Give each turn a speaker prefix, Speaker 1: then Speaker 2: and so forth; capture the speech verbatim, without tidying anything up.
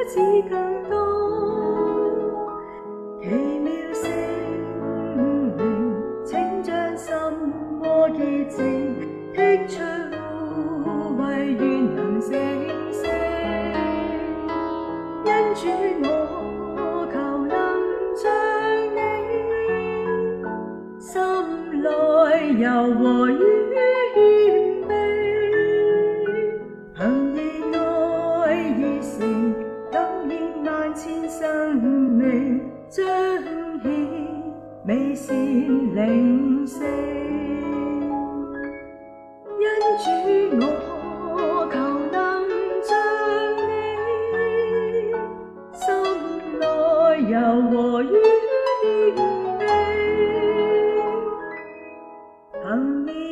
Speaker 1: 子更多。奇妙聖靈，請將心和潔淨剔出污穢，願能成聖。因主我求能像你，心內柔和與謙卑，憑熱愛熱誠，感染萬千生命，彰顯美善靈性。因主我求能像你，心內柔和與謙卑，憑